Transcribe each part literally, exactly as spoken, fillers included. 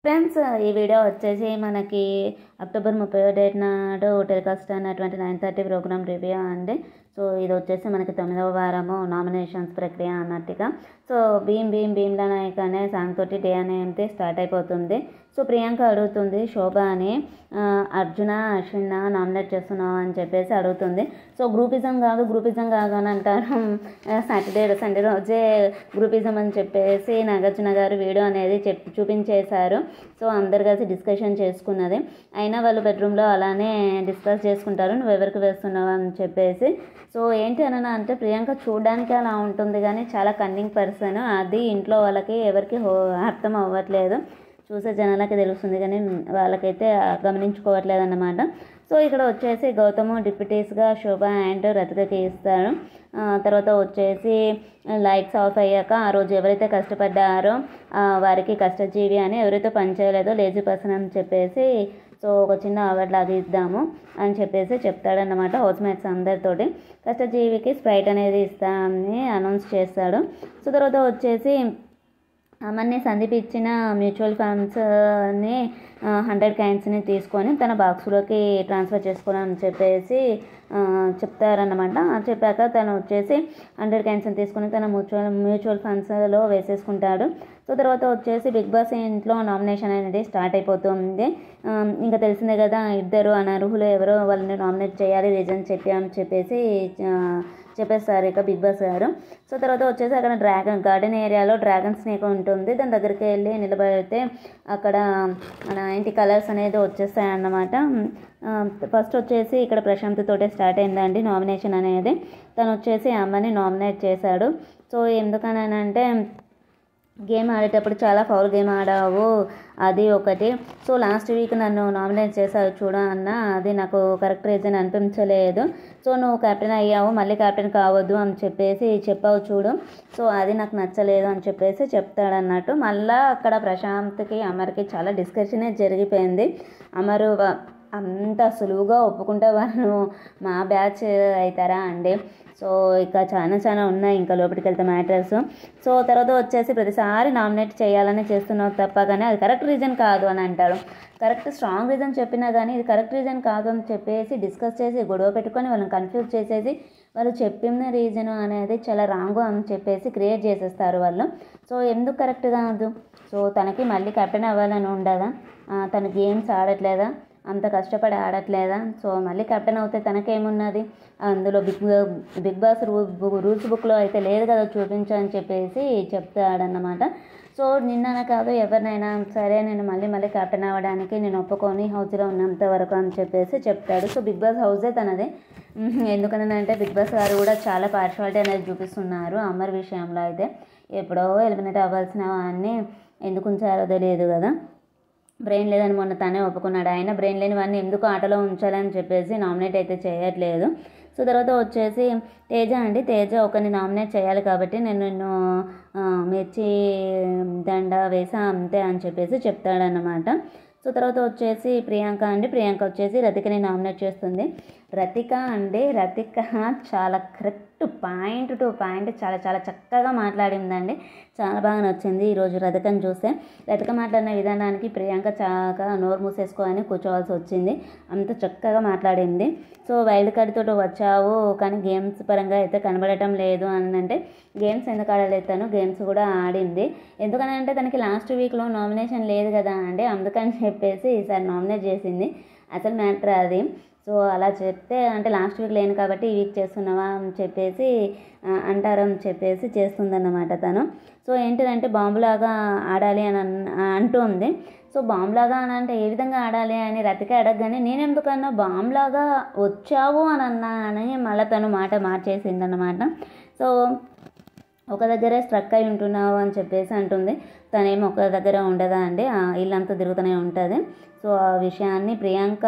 Friends, ఈ video వచ్చేసి మనకి అక్టోబర్ ముప్పై డేట్ నాడు టెలికాస్ట్ అయినటువంటి నైన్ థర్టీ ప్రోగ్రామ్ రివ్యూ అండి. సో ఇది వచ్చేసి మనకి తొమ్మిదవ వారము నామినేషన్స్ ప్రక్రియ అన్నట్టుగా. సో భీమ్ భీమ్ భీమ్లా నాయక్ అనే సాంగ్ తోటి డే అనేది స్టార్ట్ అయిపోతుంది. సో ప్రియాంక అడుగుతుంది శోభ అని, అర్జున అశ్విన్ నామినేట్ చేస్తున్నావు అని చెప్పేసి అడుగుతుంది. సో గ్రూపిజం కాదు గ్రూపిజం కాదు అని అంటారు. సాటర్డే సండే రోజే గ్రూపిజం అని చెప్పేసి నాగార్జున గారు వీడియో అనేది చెప్ చూపించేశారు. సో అందరు కలిసి డిస్కషన్ చేసుకున్నది. అయినా వాళ్ళు బెడ్రూమ్లో అలానే డిస్కస్ చేసుకుంటారు, నువ్వు ఎవరికి వేస్తున్నావు అని చెప్పేసి. సో ఏంటి అని అంటే ప్రియాంక చూడడానికి అలా ఉంటుంది కానీ చాలా కన్నింగ్ పర్సన్. అది ఇంట్లో వాళ్ళకి ఎవరికి అర్థం అవ్వట్లేదు, చూసే జనాలకి తెలుస్తుంది కానీ వాళ్ళకైతే గమనించుకోవట్లేదు అన్నమాట. సో ఇక్కడ వచ్చేసి గౌతమ్ డిప్యూటీస్గా శోభ అండ్ రతికకి ఇస్తారు. తర్వాత వచ్చేసి లైట్స్ ఆఫ్ అయ్యాక ఆ రోజు ఎవరైతే కష్టపడ్డారో వారికి కష్టజీవి అని, ఎవరైతే పని చేయలేదో లేజీ పర్సన్ అని చెప్పేసి సో ఒక చిన్న అవార్డు లాగా ఇద్దాము అని చెప్పేసి చెప్తాడన్నమాట హౌస్ మేట్స్ అందరితోటి. కష్టజీవికి స్ప్రైట్ అనేది ఇస్తామని అనౌన్స్ చేస్తాడు. సో తర్వాత వచ్చేసి అమర్ని సందీప్ ఇచ్చిన మ్యూచువల్ ఫండ్స్ని హండ్రెడ్ కాయిన్స్ని తీసుకొని తన బాక్స్లోకి ట్రాన్స్ఫర్ చేసుకోవాలని చెప్పేసి చెప్తారన్నమాట. చెప్పాక తను వచ్చేసి హండ్రెడ్ కాయిన్స్ని తీసుకొని తన మ్యూచువల్ మ్యూచువల్ ఫండ్స్లో వేసేసుకుంటాడు. సో తర్వాత వచ్చేసి బిగ్ బాస్ ఇంట్లో నామినేషన్ అనేది స్టార్ట్ అయిపోతుంది. ఇంకా తెలిసిందే కదా, ఇద్దరు అనర్హులు ఎవరో వాళ్ళని నామినేట్ చేయాలి రీజన్ చెప్పి అని చెప్పేసి చెప్పేస్తారు ఇక బిగ్ బాస్ గారు. సో తర్వాత వచ్చేసి అక్కడ డ్రాగన్ గార్డెన్ ఏరియాలో డ్రాగన్ స్నేక్ ఉంటుంది. దాని దగ్గరికి వెళ్ళి నిలబడితే అక్కడ మన ఇంటి కలర్స్ అనేది వచ్చేస్తాయి అన్నమాట. ఫస్ట్ వచ్చేసి ఇక్కడ ప్రశాంత్ తోటే స్టార్ట్ అయిందండి నామినేషన్ అనేది. తను వచ్చేసి అమ్మని నామినేట్ చేశాడు. సో ఎందుకనంటే గేమ్ ఆడేటప్పుడు చాలా ఫౌల్ గేమ్ ఆడావు అది ఒకటి. సో లాస్ట్ వీక్ నన్ను నామినేట్ చేశావు చూడ అన్న, అది నాకు కరెక్ట్ రీజన్ అనిపించలేదు. సో నువ్వు కెప్టెన్ అయ్యావు, మళ్ళీ కెప్టెన్ కావద్దు అని చెప్పేసి చెప్పావు చూడు, సో అది నాకు నచ్చలేదు అని చెప్పేసి చెప్తాడన్నట్టు. మళ్ళీ అక్కడ ప్రశాంత్కి అమర్కి చాలా డిస్కషనే జరిగిపోయింది. అమరు అంత సులువుగా ఒప్పుకుంటే వాళ్ళు మా బ్యాచ్ అవుతారా అండి. సో ఇక చాలా చాలా ఉన్నాయి ఇంకా లోపలికి వెళ్తే మ్యాటర్స్. సో తర్వాత వచ్చేసి ప్రతిసారి నామినేట్ చేయాలని చేస్తున్నావు తప్ప కానీ అది కరెక్ట్ రీజన్ కాదు అని అంటాడు. కరెక్ట్ స్ట్రాంగ్ రీజన్ చెప్పినా కానీ ఇది కరెక్ట్ రీజన్ కాదు అని చెప్పేసి డిస్కస్ చేసి గొడవ పెట్టుకొని వాళ్ళని కన్ఫ్యూజ్ చేసేసి వాళ్ళు చెప్పిన రీజన్ అనేది చాలా రాంగ్ అని చెప్పేసి క్రియేట్ చేసేస్తారు వాళ్ళు. సో ఎందుకు కరెక్ట్ కాదు? సో తనకి మళ్ళీ కెప్టెన్ అవ్వాలని ఉండదా? తను గేమ్స్ ఆడట్లేదా? అంత కష్టపడి ఆడట్లేదా? సో మళ్ళీ కెప్టెన్ అవుతే తనకేమున్నది? అందులో బిగ్ బిగ్ బాస్ రూ రూల్స్ బుక్లో అయితే లేదు కదా చూపించని చెప్పేసి చెప్తాడన్నమాట. సో నిన్న కాదు ఎవరినైనా సరే నేను మళ్ళీ మళ్ళీ కెప్టెన్ అవ్వడానికి నేను ఒప్పుకొని హౌస్లో ఉన్నంత వరకు అని చెప్పేసి చెప్తాడు. సో బిగ్ బాస్ హౌసే తనదే. ఎందుకనంటే బిగ్ బాస్ గారు కూడా చాలా పార్షాలిటీ అనేది చూపిస్తున్నారు అమర్ విషయంలో. అయితే ఎప్పుడో ఎలిమినేట్ అవ్వాల్సిన వాడిని ఎందుకు ఉంచారో తెలియదు కదా. బ్రెయిన్ లేదని మొన్న తనే ఒప్పుకున్నాడు. ఆయన బ్రెయిన్ లేని వాడిని ఎందుకు ఆటలో ఉంచాలని చెప్పేసి నామినేట్ అయితే చేయట్లేదు. సో తర్వాత వచ్చేసి తేజ అండి, తేజ ఒకరిని నామినేట్ చేయాలి కాబట్టి నేను నిన్ను మిర్చి దండ వేసా అంతే అని చెప్పేసి చెప్తాడన్నమాట. సో తర్వాత వచ్చేసి ప్రియాంక అండి, ప్రియాంక వచ్చేసి రతికని నామినేట్ చేస్తుంది. రతిక అండి, రతిక చాలా కరెక్ట్ పాయింట్ టు పాయింట్ చాలా చాలా చక్కగా మాట్లాడిందండి. చాలా బాగా నచ్చింది ఈరోజు రతికని చూస్తే. రతిక మాట్లాడిన విధానానికి ప్రియాంక చాలా నోరు మూసేసుకోవాలని కూర్చోవాల్సి వచ్చింది, అంత చక్కగా మాట్లాడింది. సో వైల్డ్ కార్డ్ తోటి వచ్చావు కానీ గేమ్స్ పరంగా అయితే కనబడటం లేదు అని అంటే, గేమ్స్ ఎందుకు ఆడలేదు? తను గేమ్స్ కూడా ఆడింది. ఎందుకని అంటే తనకి లాస్ట్ వీక్లో నామినేషన్ లేదు కదా అండి, అందుకని చెప్పేసి ఈసారి నామినేట్ చేసింది. అసలు మ్యాటర్ అది. సో అలా చెప్తే అంటే లాస్ట్ వీక్ లేను కాబట్టి ఈ వీక్ చేస్తున్నావా అని చెప్పేసి అంటారని చెప్పేసి చేస్తుందన్నమాట తను. సో ఏంటిదంటే బాంబులాగా ఆడాలి అని అంటుంది. సో బాంబులాగా అని అంటే ఏ విధంగా ఆడాలి అని రతిక అడగగానే నేను ఎందుకన్నా బాంబులాగా వచ్చావు అని అన్నా అని మళ్ళీ తను మాట మార్చేసిందన్నమాట. సో ఒక దగ్గరే స్ట్రక్ అయి ఉంటున్నావు అని చెప్పేసి అంటుంది. తనేమో ఒక దగ్గర ఉండదా అండి, ఇల్లంతా తిరుగుతూనే ఉంటుంది. సో ఆ విషయాన్ని ప్రియాంక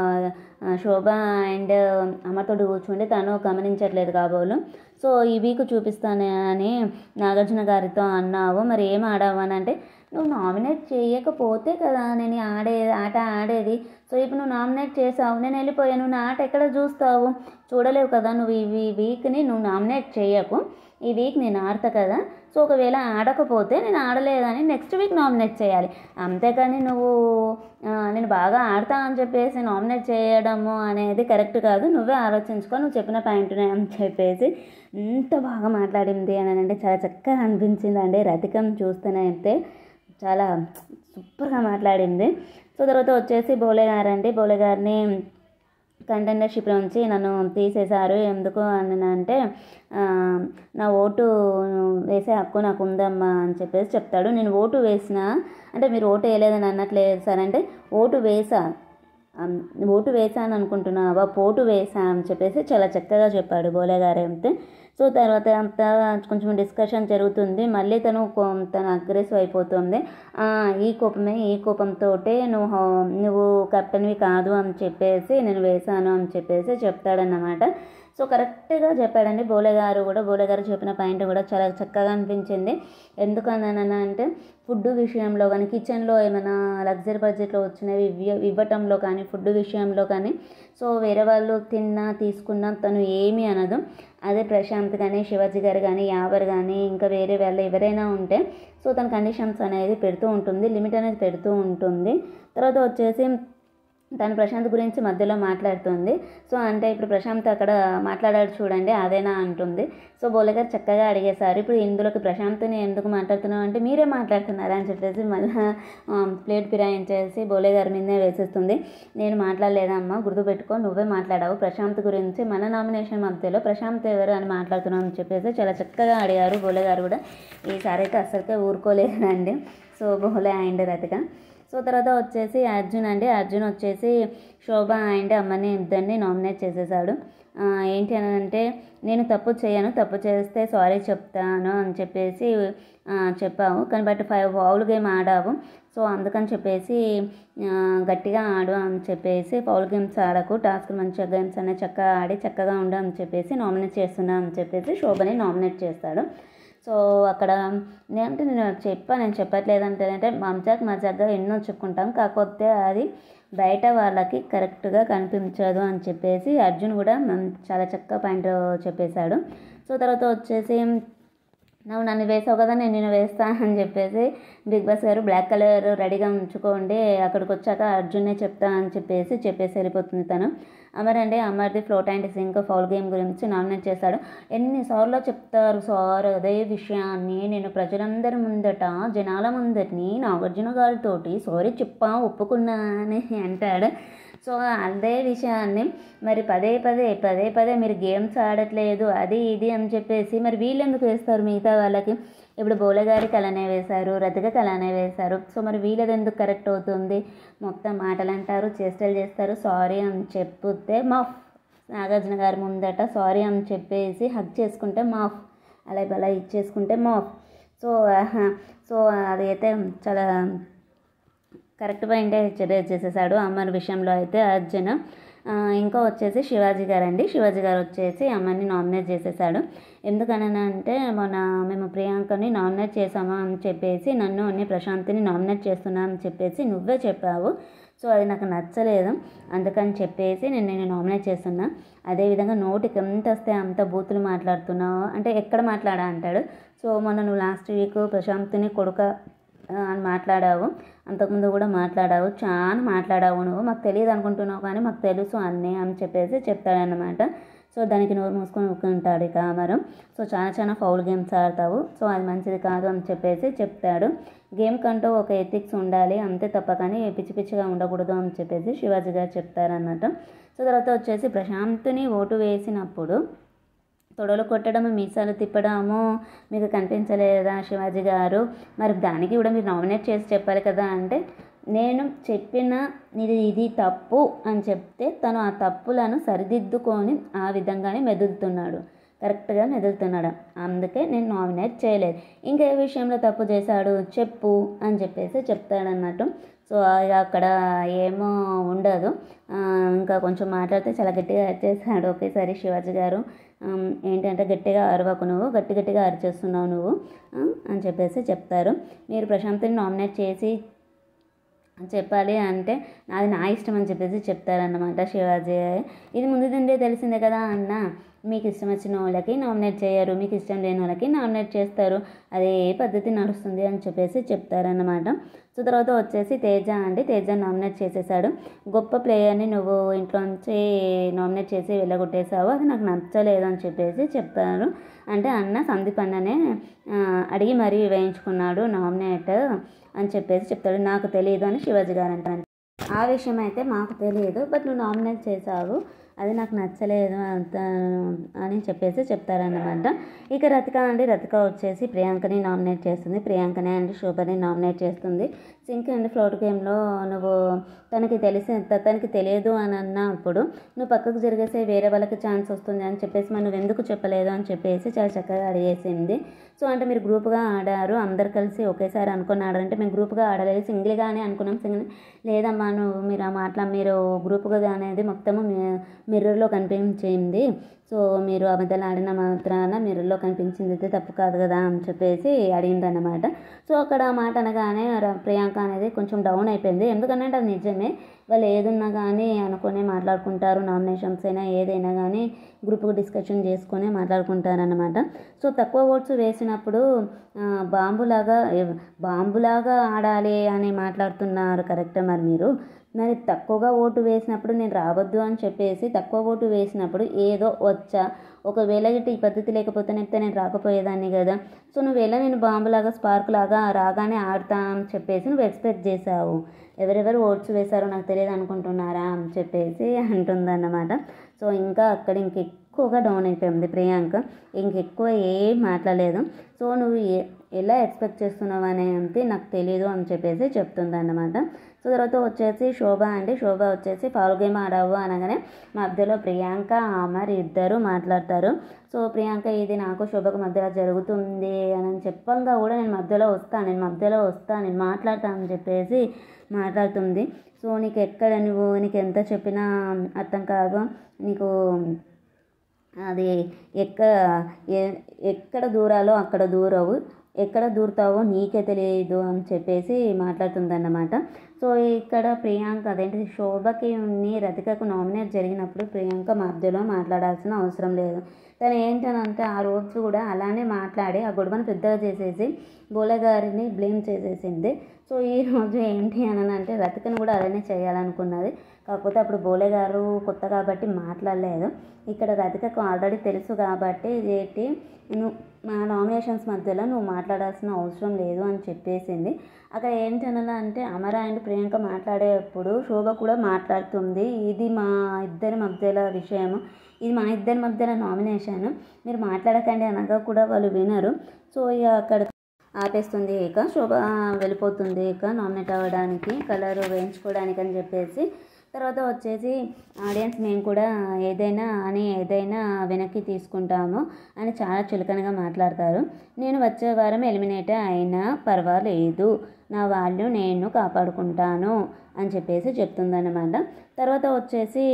శోభ అండ్ అమ్మతోటి కూర్చుండి తను గమనించట్లేదు కాబోలు. సో ఈ వీక్ చూపిస్తానే అని నాగార్జున గారితో అన్నావు, మరి ఏం ఆడావు అని అంటే, నువ్వు నామినేట్ చేయకపోతే కదా నేను ఆడే ఆట ఆడేది. సో ఇప్పుడు నువ్వు నామినేట్ చేసావు, నేను వెళ్ళిపోయాను, నా ఆట ఎక్కడ చూస్తావు? చూడలేవు కదా నువ్వు. ఈ వీక్ని నువ్వు నామినేట్ చేయకు, ఈ వీక్ నేను ఆడతా కదా, సో ఒకవేళ ఆడకపోతే నేను ఆడలేదని నెక్స్ట్ వీక్ నామినేట్ చేయాలి. అంతేకాని నువ్వు నేను బాగా ఆడతా అని చెప్పేసి నామినేట్ చేయడము అనేది కరెక్ట్ కాదు. నువ్వే ఆలోచించుకో, నువ్వు చెప్పిన పాయింట్నే అని చెప్పేసి ఎంత బాగా మాట్లాడింది అని అంటే చాలా చక్కగా అనిపించింది అండి. రతికం చూస్తూనే అయితే చాలా సూపర్గా మాట్లాడింది. సో తర్వాత వచ్చేసి బోలే గారండి, బోలే గారిని కంటెండర్షిప్ నుంచి నన్ను తీసేశారు. ఎందుకు అని అంటే నా ఓటు వేసే హక్కు నాకు ఉందమ్మా అని చెప్పేసి చెప్తాడు. నేను ఓటు వేసినా అంటే మీరు ఓటు వేయలేదని అన్నట్లేదు సార్ అంటే ఓటు వేసా ఓటు వేసాను అనుకుంటున్నావా, పోటు వేసా అని చెప్పేసి చాలా చక్కగా చెప్పాడు బోలే గారు అంతే. సో తర్వాత అంతా కొంచెం డిస్కషన్ జరుగుతుంది. మళ్ళీ తను తను అగ్రెసివ్ అయిపోతుంది. ఈ కోపమే ఈ కోపంతో నువ్వు నువ్వు కెప్టెన్వి కాదు అని చెప్పేసి నేను వేశాను అని చెప్పేసి చెప్తాడన్నమాట. సో కరెక్ట్గా చెప్పాడండి బోలే గారు కూడా. బోలే గారు చెప్పిన పాయింట్ కూడా చాలా చక్కగా అనిపించింది. ఎందుకన్నా అంటే ఫుడ్ విషయంలో కానీ, కిచెన్లో ఏమైనా లగ్జరీ బడ్జెట్లో వచ్చినవి ఇవ్వటంలో కానీ, ఫుడ్ విషయంలో కానీ సో వేరే వాళ్ళు తిన్నా తీసుకున్నా తను ఏమీ అనదు. అదే ప్రశాంత్ కానీ, శివాజీ గారు కానీ, యావర్ కానీ, ఇంకా వేరే వాళ్ళు ఎవరైనా ఉంటే సో తన కండిషన్స్ అనేది పెడుతూ ఉంటుంది, లిమిట్ అనేది పెడుతూ ఉంటుంది. తర్వాత వచ్చేసి తను ప్రశాంత్ గురించి మధ్యలో మాట్లాడుతుంది. సో అంటే ఇప్పుడు ప్రశాంత్ అక్కడ మాట్లాడాడు చూడండి, అదేనా అంటుంది. సో బోలే గారు చక్కగా అడిగేశారు, ఇప్పుడు ఇందులోకి ప్రశాంత్ని ఎందుకు మాట్లాడుతున్నావు అంటే మీరే మాట్లాడుతున్నారా అని చెప్పేసి మళ్ళీ ప్లేట్ ఫిరాయించేసి బోలే గారి మీదనే వేసేస్తుంది. నేను మాట్లాడలేదమ్మా, గుర్తుపెట్టుకో, నువ్వే మాట్లాడావు ప్రశాంత్ గురించి, మన నామినేషన్ మధ్యలో ప్రశాంత్ ఎవరు అని మాట్లాడుతున్నావు అని చెప్పేసి చాలా చక్కగా అడిగారు బోలే గారు కూడా. ఈసారి అయితే అసలుకే ఊరుకోలేదండి. So Bhole and Rathika. So తర్వాత వచ్చేసి అర్జున్ అండి, అర్జున్ వచ్చేసి శోభ అండ్ అమ్మని ఇద్దరిని నామినేట్ చేసేసాడు. ఏంటి అని అంటే నేను తప్పు చేయను, తప్పు చేస్తే సారీ చెప్తాను అని చెప్పేసి చెప్పావు, కానీ బట్ ఫైవ్ ఫౌల్ గేమ్ ఆడావు, సో అందుకని చెప్పేసి గట్టిగా ఆడు అని చెప్పేసి ఫౌల్ గేమ్స్ ఆడకు, టాస్క్ మంచిగా గేమ్స్ అనే చక్కగా ఆడి చక్కగా ఉండు అని చెప్పేసి నామినేట్ చేస్తున్నా అని చెప్పేసి శోభని నామినేట్ చేస్తాడు. సో అక్కడ నేనంటే నేను చెప్పా నేను చెప్పట్లేదంటే అంటే మజాక్ మజాక్గా ఎన్నో చెప్పుకుంటాం, కాకపోతే అది బయట వాళ్ళకి కరెక్ట్గా కనిపించదు అని చెప్పేసి అర్జున్ కూడా చాలా చక్కగా పాయింట్ చెప్పేశాడు. సో తర్వాత వచ్చేసి నువ్వు నన్ను వేసావు కదా నేను నేను వేస్తాను అని చెప్పేసి బిగ్ బాస్ గారు బ్లాక్ కలర్ రెడీగా ఉంచుకోండి, అక్కడికి వచ్చాక అర్జున్నే చెప్తా అని చెప్పేసి చెప్పేసి వెళ్ళిపోతుంది తను. అమర్ అండి, అమర్ది float and sink foul game గురించి నామినేట్ చేశాడు. ఎన్నిసార్లు చెప్తారు సార్ అదే విషయాన్ని, నేను ప్రజలందరి ముందట జనాల ముందటిని నాగార్జున గారితోటి సారీ చెప్పా ఒప్పుకున్నా అని అంటాడు. సో అదే విషయాన్ని మరి పదే పదే పదే పదే మీరు గేమ్స్ ఆడట్లేదు అది ఇది అని చెప్పేసి మరి వీళ్ళు ఎందుకు వేస్తారు మిగతా వాళ్ళకి? ఇప్పుడు బోలే గారికి అలానే వేశారు, రతికకి అలానే వేశారు. సో మరి వీళ్ళది ఎందుకు కరెక్ట్ అవుతుంది? మొత్తం మాటలు అంటారు, చేష్టలు చేస్తారు, సారీ అని చెప్తే మాఫ్, నాగార్జున గారి ముందట సారీ అని చెప్పేసి హక్ చేసుకుంటే మాఫ్, అలా బలా ఇచ్చేసుకుంటే మాఫ్. సో సో అది అయితే చాలా కరెక్ట్ పాయింటే రేజ్ చేసేసాడు అమ్మర్ విషయంలో అయితే అర్జున్. ఇంకా వచ్చేసి శివాజీ గారు అండి, శివాజీ గారు వచ్చేసి అమ్మని నామినేట్ చేసేసాడు. ఎందుకనంటే మొన్న మేము ప్రియాంకని నామినేట్ చేసామా అని చెప్పేసి నన్ను అన్ని ప్రశాంత్ని నామినేట్ చేస్తున్నా అని చెప్పేసి నువ్వే చెప్పావు, సో అది నాకు నచ్చలేదు, అందుకని చెప్పేసి నేను నేను నామినేట్ చేస్తున్నా. అదేవిధంగా నోటికి ఎంత వస్తే అంత బూతులు మాట్లాడుతున్నావు అంటే ఎక్కడ మాట్లాడా అంటాడు. సో మొన్న నువ్వు లాస్ట్ వీక్ ప్రశాంత్ని కొడుక అని మాట్లాడావు, అంతకుముందు కూడా మాట్లాడావు, చాలా మాట్లాడావు, నువ్వు మాకు తెలియదు అనుకుంటున్నావు కానీ మాకు తెలుసు అన్నీ అని చెప్పేసి చెప్తాడనమాట. సో దానికి నోరు మూసుకొని ఊరుకుంటాడు ఇక అమరు. సో చాలా చాలా ఫౌల్ గేమ్స్ ఆడతావు, సో అది మంచిది కాదు అని చెప్పేసి చెప్తాడు. గేమ్ కంటూ ఒక ఎథిక్స్ ఉండాలి అంతే తప్ప కానీ పిచ్చి పిచ్చిగా ఉండకూడదు అని చెప్పేసి శివాజీ గారు చెప్తారన్నమాట. సో తర్వాత వచ్చేసి ప్రశాంత్ని ఓటు వేసినప్పుడు తొడలు కొట్టడము మీసాలు తిప్పడము మీకు కనిపించలేదా శివాజీ గారు? మరి దానికి కూడా మీరు నామినేట్ చేసి చెప్పాలి కదా అంటే నేను చెప్పిన ఇది ఇది తప్పు అని చెప్తే తను ఆ తప్పులను సరిదిద్దుకొని ఆ విధంగానే మెదులుతున్నాడు, కరెక్ట్గా మెదులుతున్నాడు, అందుకే నేను నామినేట్ చేయలేదు. ఇంకా ఏ విషయంలో తప్పు చేశాడు చెప్పు అని చెప్పేసి చెప్తాడన్నట్టు. సో అక్కడ ఏమో ఉండదు, ఇంకా కొంచెం మాట్లాడితే చాలా గట్టిగా అరిచేస్తాడు ఒకేసారి శివాజీ గారు. ఏంటంటే గట్టిగా అరవకు, నువ్వు గట్టి గట్టిగా అరిచేస్తున్నావు నువ్వు అని చెప్పేసి చెప్తారు. మీరు ప్రశాంత్ని నామినేట్ చేసి చెప్పాలి అంటే అది నా ఇష్టం అని చెప్పేసి చెప్తారన్నమాట శివాజీ. ఇది ముందు నుండే తెలిసిందే కదా అన్న, మీకు ఇష్టం వచ్చిన వాళ్ళకి నామినేట్ చేయరు, మీకు ఇష్టం లేని వాళ్ళకి నామినేట్ చేస్తారు, అదే పద్ధతి నడుస్తుంది అని చెప్పేసి చెప్తారన్నమాట. సో తర్వాత వచ్చేసి తేజ అండి, తేజ నామినేట్ చేసేసాడు. గొప్ప ప్లేయర్ని నువ్వు ఇంట్లో నుంచి నామినేట్ చేసి వెళ్ళగొట్టేసావు, అది నాకు నచ్చలేదు అని చెప్పేసి చెప్తారు. అంటే అన్న సందీప్ అన్ననే అడిగి మరీ వేయించుకున్నాడు నామినేట్ అని చెప్పేసి చెప్తాడు. నాకు తెలియదు అని శివాజీ గారు అంటారు. ఆ విషయం అయితే మాకు తెలియదు, బట్ నువ్వు నామినేట్ చేసావు, అది నాకు నచ్చలేదు అంత అని చెప్పేసి చెప్తారన్నమాట. ఇక రతిక అండి, రతిక వచ్చేసి ప్రియాంకని నామినేట్ చేస్తుంది, ప్రియాంకనే అండి శోభని నామినేట్ చేస్తుంది. సింక్ అండ్ ఫ్లోట్ గేమ్లో నువ్వు తనకి తెలిసి తనకి తెలియదు అని అన్నప్పుడు నువ్వు పక్కకు జరిగేసే వేరే వాళ్ళకి ఛాన్స్ వస్తుంది అని చెప్పేసి మరి నువ్వు ఎందుకు చెప్పలేదు అని చెప్పేసి చాలా చక్కగా అడిగేసింది. సో అంటే మీరు గ్రూప్గా ఆడారు, అందరు కలిసి ఒకేసారి అనుకుని ఆడారంటే మేము గ్రూప్గా ఆడలేదు, సింగిల్గానే అనుకున్నాం. సింగిల్ లేదమ్మా, నువ్వు మీరు ఆ మాటల మీరు గ్రూప్గా అనేది మొత్తము మిర్రర్లో కనిపించింది, సో మీరు అబద్ధాలు ఆడిన మాత్రాన మిర్రర్లో కనిపించింది అయితే తప్పు కాదు కదా అని చెప్పేసి అడిగిందన్నమాట. సో అక్కడ ఆ మాట అనగానే ప్రియాంక అనేది కొంచెం డౌన్ అయిపోయింది. ఎందుకంటే అది నిజమే, వాళ్ళు ఏదున్నా కానీ అనుకుని మాట్లాడుకుంటారు, నామినేషన్స్ అయినా ఏదైనా కానీ గ్రూప్గా డిస్కషన్ చేసుకొని మాట్లాడుకుంటారన్నమాట. సో తక్కువ ఓట్స్ వేసినప్పుడు బాంబులాగా బాంబులాగా ఆడాలి అని మాట్లాడుతున్నారు కరెక్టే. మరి మీరు మరి తక్కువగా ఓటు వేసినప్పుడు నేను రావద్దు అని చెప్పేసి తక్కువ ఓటు వేసినప్పుడు ఏదో వచ్చా, ఒకవేళ ఇటు ఈ పద్ధతి లేకపోతే నేను రాకపోయేదాన్ని కదా. సో నువ్వేళ నేను బాంబులాగా స్పార్క్ లాగా రాగానే ఆడతా అని చెప్పేసి నువ్వు ఎక్స్పెక్ట్ చేసావు, ఎవరెవరు ఓట్స్ వేశారో నాకు తెలియదు అనుకుంటున్నారా అని చెప్పేసి అంటుందన్నమాట. సో ఇంకా అక్కడ ఇంకెక్కువగా డౌన్ అయిపోయింది ప్రియాంక, ఇంకెక్కువ ఏం మాట్లాడలేదు. సో నువ్వు ఎలా ఎక్స్పెక్ట్ చేస్తున్నావు అనేది నాకు తెలియదు అని చెప్పేసి చెప్తుందన్నమాట. సో తర్వాత వచ్చేసి శోభ అండి, శోభ వచ్చేసి ఫాల్ గేమ్ ఆడావు అనగానే మధ్యలో ప్రియాంక అమర్ ఇద్దరు మాట్లాడతారు. సో ప్రియాంక ఇది నాకు శోభకు మధ్యలో జరుగుతుంది అని చెప్పంగా కూడా నేను మధ్యలో వస్తాను నేను మధ్యలో వస్తాను నేను మాట్లాడతానని చెప్పేసి మాట్లాడుతుంది. సో నీకు ఎక్కడ నువ్వు నీకు ఎంత చెప్పినా అర్థం కాదు, నీకు అది ఎక్కడ ఎక్కడ దూరాలో అక్కడ దూరవు, ఎక్కడ దూరుతావో నీకే తెలియదు అని చెప్పేసి మాట్లాడుతుందన్నమాట. సో ఇక్కడ ప్రియాంక అదేంటి శోభకి రతికకు నామినేట్ జరిగినప్పుడు ప్రియాంక మధ్యలో మాట్లాడాల్సిన అవసరం లేదు. తను ఏంటనంటే ఆ రోజు కూడా అలానే మాట్లాడి ఆ గొడవను పెద్దగా చేసేసి బోలే గారిని బ్లేమ్ చేసేసింది. సో ఈరోజు ఏంటి అని అంటే రతికను కూడా అలానే చేయాలనుకున్నది, కాకపోతే అప్పుడు బోలే గారు కొత్త కాబట్టి మాట్లాడలేదు. ఇక్కడ రతికకు ఆల్రెడీ తెలుసు కాబట్టి ఏంటి నువ్వు మా నామినేషన్స్ మధ్యలో నువ్వు మాట్లాడాల్సిన అవసరం లేదు అని చెప్పేసింది. అక్కడ ఏంటనలా అంటే అమర అండ్ ప్రియాంక మాట్లాడేటప్పుడు శోభ కూడా మాట్లాడుతుంది, ఇది మా ఇద్దరి మధ్యలో విషయము, ఇది మా ఇద్దరి మధ్యలో నామినేషన్, మీరు మాట్లాడకండి అనగా కూడా వాళ్ళు వినరు. సో ఇక అక్కడ ఆపేస్తుంది, ఇక శోభ వెళ్ళిపోతుంది ఇక నామినేట్ అవ్వడానికి కలర్ వేయించుకోవడానికి అని చెప్పేసి. తర్వాత వచ్చేసి ఆడియన్స్ మేము కూడా ఏదైనా అని ఏదైనా వెనక్కి తీసుకుంటాము అని చాలా చులకనగా మాట్లాడతారు. నేను వచ్చే వారం ఎలిమినేట్ అయినా పర్వాలేదు, నా వాళ్ళు నేను కాపాడుకుంటాను అని చెప్పేసి చెప్తుందన్నమాట. తర్వాత వచ్చేసి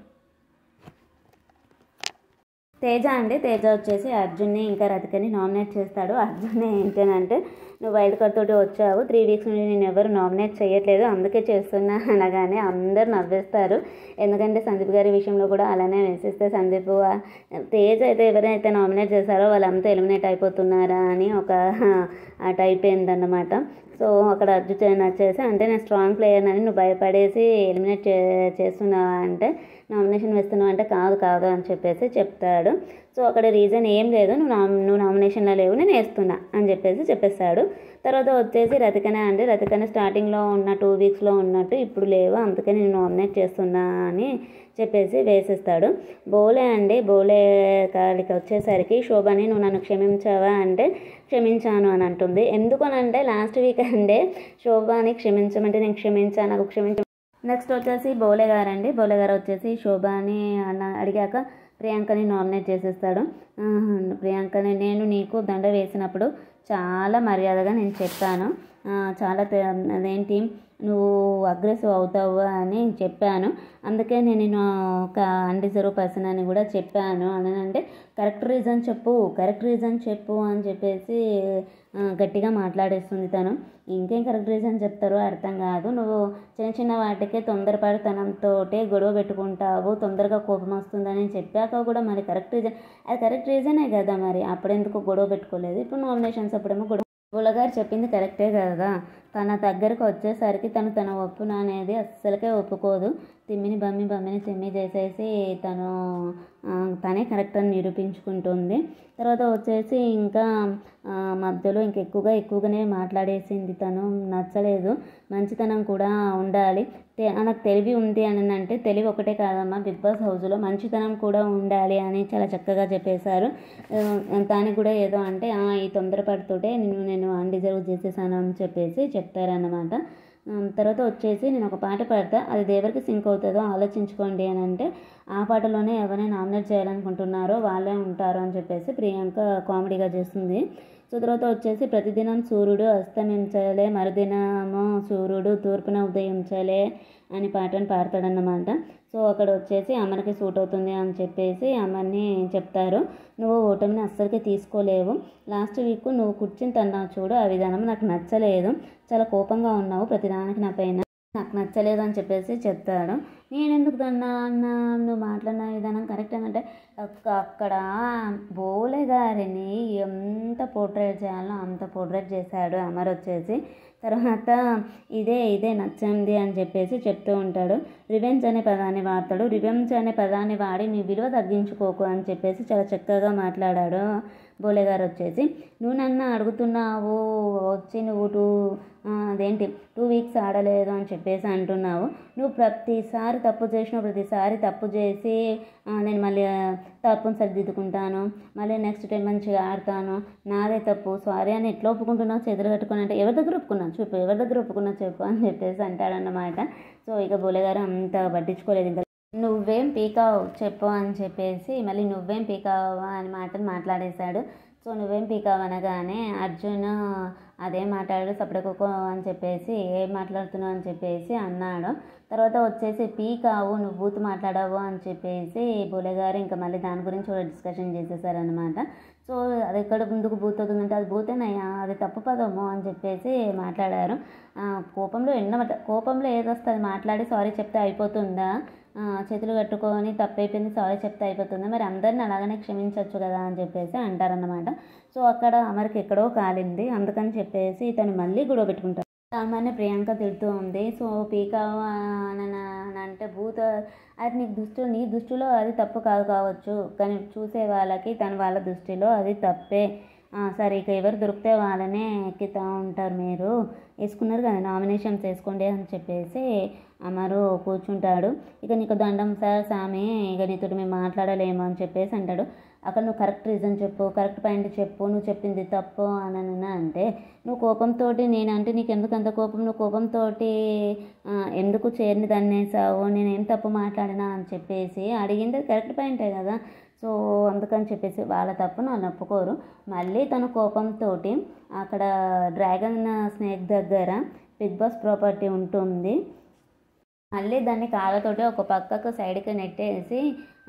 తేజ అండి, తేజ వచ్చేసి అర్జున్ని ఇంకా రతికని నామినేట్ చేస్తాడు. అర్జున్ ఏంటంటే నువ్వు వైల్డ్ కార్డ్ తోటి వచ్చావు, త్రీ వీక్స్ నుండి నేను ఎవరు నామినేట్ చేయట్లేదు అందుకే చేస్తున్నా అనగానే అందరు నవ్వేస్తారు. ఎందుకంటే సందీప్ గారి విషయంలో కూడా అలానే వేసేస్తే సందీప్ తేజ అయితే ఎవరైతే నామినేట్ చేశారో వాళ్ళంతా ఎలిమినేట్ అయిపోతున్నారా అని ఒక టైప్ అయిందన్నమాట. సో అక్కడ అర్జున్ వచ్చేసి అంటే నేను స్ట్రాంగ్ ప్లేయర్ అని నువ్వు భయపడేసి ఎలిమినేట్ చే చేస్తున్నావా అంటే నామినేషన్ వేస్తున్నావు అంటే కాదు కాదు అని చెప్పేసి చెప్తాడు. సో అక్కడ రీజన్ ఏం లేదు, నువ్వు నా నువ్వు నామినేషన్లో లేవు నేను వేస్తున్నా అని చెప్పేసి చెప్పేస్తాడు. తర్వాత వచ్చేసి రతికనే అండి, రతికనే స్టార్టింగ్లో ఉన్న టూ వీక్స్లో ఉన్నట్టు ఇప్పుడు లేవు అందుకే నేను నామినేట్ చేస్తున్నా అని చెప్పేసి వేసేస్తాడు. బోలే అండి, బోలే కాలికి వచ్చేసరికి శోభని నువ్వు నన్ను క్షమించావా అంటే క్షమించాను అని అంటుంది. ఎందుకనంటే లాస్ట్ వీక్ అంటే శోభని క్షమించమంటే నేను క్షమించాను నాకు క్షమించ. నెక్స్ట్ వచ్చేసి బోలే గారు అండి, బోలే గారు వచ్చేసి శోభని అన్న అడిగాక ప్రియాంకని నామినేట్ చేసేస్తాడు. ప్రియాంకని నేను నీకు దండ వేసినప్పుడు చాలా మర్యాదగా నేను చెప్పాను, చాలా అదేంటి నువ్వు అగ్రెసివ్ అవుతావు అని చెప్పాను, అందుకే నేను నేను ఒక అన్డిజర్వ్ పర్సన్ అని కూడా చెప్పాను అని అంటే కరెక్ట్ రీజన్ చెప్పు కరెక్ట్ రీజన్ చెప్పు అని చెప్పేసి గట్టిగా మాట్లాడేస్తుంది తను. ఇంకేం కరెక్ట్ రీజన్ చెప్తారో అర్థం కాదు. నువ్వు చిన్న చిన్న వాటికే తొందరపడితనంతో గొడవ పెట్టుకుంటావు, తొందరగా కోపం వస్తుందని చెప్పాక కూడా మరి కరెక్ట్ రీజన్ అది కరెక్ట్ రీజనే కదా, మరి అప్పుడెందుకు గొడవ పెట్టుకోలేదు? ఇప్పుడు నామినేషన్స్ అప్పుడేమో గొడవ. బుల్లగారు చెప్పింది కరెక్టే కదా, తన దగ్గరకు వచ్చేసరికి తను తన ఒప్పున అనేది అస్సలకే ఒప్పుకోదు. తిమ్మిని బమ్మి బమ్మిని తిమ్మి చేసేసి తను తనే కరెక్ట్ అని నిరూపించుకుంటుంది. తర్వాత వచ్చేసి ఇంకా మధ్యలో ఇంక ఎక్కువగా ఎక్కువగానే మాట్లాడేసింది. తను నచ్చలేదు. మంచితనం కూడా ఉండాలి, నాకు తెలివి ఉంది అని అంటే తెలివి ఒకటే కాదమ్మా, బిగ్ బాస్ హౌస్లో మంచితనం కూడా ఉండాలి అని చాలా చక్కగా చెప్పేశారు. దానికి కూడా ఏదో అంటే ఈ తొందరపడుతుంటే నేను నేను అన్డిజర్వ్ చేసేసాను అని చెప్పేసి చెప్తారన్నమాట. తర్వాత వచ్చేసి నేను ఒక పాట పాడతా, అది ఎవరికి సింక్ అవుతుందో ఆలోచించుకోండి అని అంటే ఆ పాటలోనే ఎవరైనా నామినేట్ చేయాలనుకుంటున్నారో వాళ్ళే ఉంటారు అని చెప్పేసి ప్రియాంక కామెడీగా చేస్తుంది. సో తర్వాత వచ్చేసి ప్రతిదినం సూర్యుడు అస్తమించలే మరుదినము సూర్యుడు తూర్పున ఉదయించలే అని పాటను పాడతాడన్నమాట. సో అక్కడ వచ్చేసి అమర్కి సూట్ అవుతుంది అని చెప్పేసి అమర్ని చెప్తారు, నువ్వు ఓటమిని అస్సలకి తీసుకోలేవు, లాస్ట్ వీక్ నువ్వు కూర్చుని తన్నావు చూడు, ఆ విధానం నాకు నచ్చలేదు, చాలా కోపంగా ఉన్నావు ప్రతిదానికి నా పైన, నాకు నచ్చలేదు అని చెప్పేసి చెప్తాడు. నేను ఎందుకు తన్నా అన్న నువ్వు మాట్లాడిన విధానం కరెక్ట్ అంటే అక్కడ బోలే గారిని ఎంత పోర్ట్రేట్ చేయాలో అంత పోర్ట్రేట్ చేశాడు అమర్ వచ్చేసి. తర్వాత ఇదే ఇదే నచ్చింది అని చెప్పేసి చెప్తూ ఉంటాడు. రివెంజ్ అనే పదాన్ని వాడతాడు, రివెంజ్ అనే పదాన్ని వాడి నీ విలువ తగ్గించుకోకు అని చెప్పేసి చాలా చక్కగా మాట్లాడాడు బోలే గారు వచ్చేసి. నువ్వు నన్ను అడుగుతున్నావు వచ్చి నువ్వు టూ అదేంటి టూ వీక్స్ ఆడలేదు అని చెప్పేసి అంటున్నావు, నువ్వు ప్రతిసారి తప్పు చేసినావు, ప్రతిసారి తప్పు చేసి నేను మళ్ళీ తప్పును సరిదిద్దుకుంటాను, మళ్ళీ నెక్స్ట్ టైం మంచిగా ఆడతాను, నాదే తప్పు సారీ అని ఎట్లా ఒప్పుకుంటున్నావు చేతులు కట్టుకుని అంటే ఎవరి దగ్గర ఒప్పుకున్నావు చెప్పు, ఎవరి దగ్గర ఒప్పుకున్నావు చెప్పు అని చెప్పేసి అంటాడన్నమాట. సో ఇక బోలే గారు అంత పట్టించుకోలేదు. ఇంకా నువ్వేం పీకావు చెప్పు అని చెప్పేసి మళ్ళీ నువ్వేం పీకావా అని మాటలు మాట్లాడేశాడు. సో నువ్వేం పీకావు అనగానే అర్జున్ అదేం మాట్లాడాడు సపడకోకో అని చెప్పేసి ఏం మాట్లాడుతున్నావు అని చెప్పేసి అన్నాడు. తర్వాత వచ్చేసి పీకావు నువ్వు బూత్ మాట్లాడావు అని చెప్పేసి బోలే గారు ఇంకా మళ్ళీ దాని గురించి కూడా డిస్కషన్ చేసేసారనమాట. సో అది ఎక్కడ ముందుకు బూత్ అవుతుందంటే అది బూతేనయ్యా, అది తప్పు పదము అని చెప్పేసి మాట్లాడారు. కోపంలో ఎన్నమాట కోపంలో ఏదొస్తుంది మాట్లాడి సారీ చెప్తే అయిపోతుందా, చేతులు కట్టుకొని తప్పైపోయింది సారీ చెప్తే అయిపోతుందా, మరి అందరిని అలాగనే క్షమించవచ్చు కదా అని చెప్పేసి అంటారన్నమాట. సో అక్కడ అమర్కి ఎక్కడో కాలింది, అందుకని చెప్పేసి ఇతను మళ్ళీ గొడవ పెట్టుకుంటారు. సామాన్య ప్రియాంక తిడుతూ ఉంది. సో పీకావు అని అంటే భూత అది నీకు దృష్టిలో నీ దృష్టిలో అది తప్పు కాదు కావచ్చు, కానీ చూసే వాళ్ళకి తన వాళ్ళ దృష్టిలో అది తప్పే. సరే ఇక ఎవరు దొరికితే వాళ్ళనే ఎక్కితూ ఉంటారు, మీరు వేసుకున్నారు కదా నామినేషన్స్ వేసుకోండి అని చెప్పేసి అమరు కూర్చుంటాడు. ఇక నీకు దండం సార్ సామి, ఇక నీతో మేము మాట్లాడలేము అని చెప్పేసి అంటాడు. అక్కడ నువ్వు కరెక్ట్ రీజన్ చెప్పు, కరెక్ట్ పాయింట్ చెప్పు, నువ్వు చెప్పింది తప్పు అని అంటే నువ్వు కోపంతో నేనంటే నీకు ఎందుకు అంత కోపం, నువ్వు కోపంతో ఎందుకు చేరిని దన్నేసావు, నేనేం తప్పు మాట్లాడినా అని చెప్పేసి అడిగింది కరెక్ట్ పాయింటే కదా. సో అందుకని చెప్పేసి వాళ్ళ తప్పును వాళ్ళు ఒప్పుకోరు. మళ్ళీ తన కోపంతో అక్కడ డ్రాగన్ స్నేక్ దగ్గర బిగ్ బాస్ ప్రాపర్టీ ఉంటుంది, మళ్ళీ దాన్ని కాళ్ళతోటి ఒక పక్కకు సైడ్కి నెట్టేసి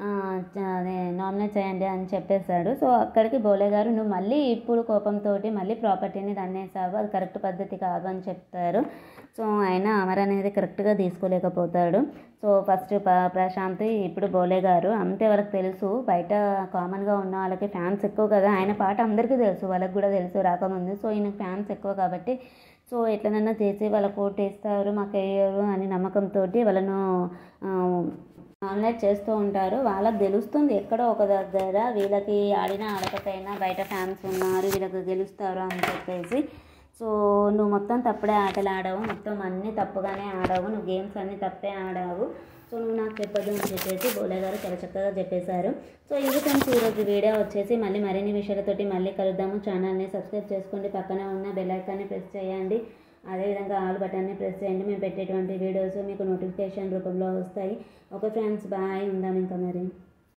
నామినేట్ చేయండి అని చెప్పేశాడు. సో అక్కడికి బోలే గారు నువ్వు మళ్ళీ ఇప్పుడు కోపంతో మళ్ళీ ప్రాపర్టీని దన్నేసావు, అది కరెక్ట్ పద్ధతి కాదు అని చెప్తారు. సో ఆయన అమర్ అనేది కరెక్ట్గా తీసుకోలేకపోతాడు. సో ఫస్ట్ ప ప్రశాంత్ ఇప్పుడు బోలే గారు అంతే వాళ్ళకి తెలుసు, బయట కామన్గా ఉన్న వాళ్ళకి ఫ్యాన్స్ ఎక్కువ కదా, ఆయన పాట అందరికీ తెలుసు, వాళ్ళకి కూడా తెలుసు రాకముందు. సో ఈయనకు ఫ్యాన్స్ ఎక్కువ కాబట్టి సో ఎట్లనన్నా చేసి వాళ్ళ కోట్ వేస్తారు మాకు వేయరు అని నమ్మకంతో వాళ్ళను నామినేట్ చేస్తూ ఉంటారు. వాళ్ళకి తెలుస్తుంది ఎక్కడో ఒక దగ్గర వీళ్ళకి ఆడిన ఆడకపోయినా బయట ఫ్యాన్స్ ఉన్నారు, వీళ్ళకి గెలుస్తారు అని చెప్పేసి. సో నువ్వు మొత్తం తప్పుడే ఆటలు ఆడావు, మొత్తం అన్నీ తప్పుగానే ఆడావు, నువ్వు గేమ్స్ అన్నీ తప్పే ఆడావు, సో నువ్వు నాకు చెప్పదు అని చెప్పేసి బోలే గారు చాలా చక్కగా చెప్పేశారు. సో ఇది ఫ్రెండ్స్ ఈరోజు వీడియో వచ్చేసి మళ్ళీ మరిన్ని విషయాలతోటి మళ్ళీ కలుద్దాము. ఛానల్ని సబ్స్క్రైబ్ చేసుకోండి, పక్కనే ఉన్న బెల్ ఐకాన్ని ప్రెస్ చేయండి, అదేవిధంగా ఆల్ బటన్ని ప్రెస్ చేయండి. మేము పెట్టేటువంటి వీడియోస్ మీకు నోటిఫికేషన్ రూపంలో వస్తాయి. ఓకే ఫ్రెండ్స్, బాయ్, ఉందాం ఇంకా మరి.